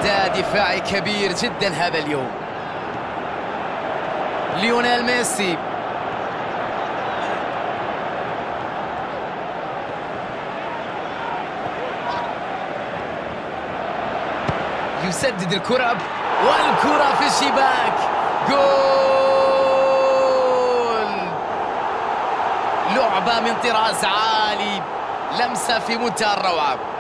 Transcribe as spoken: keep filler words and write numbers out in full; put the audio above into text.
أداء دفاعي كبير جدا هذا اليوم. ليونيل ميسي، يسدد الكرة والكرة في الشباك. جول! لعبة من طراز عالي، لمسة في منتهى الروعة.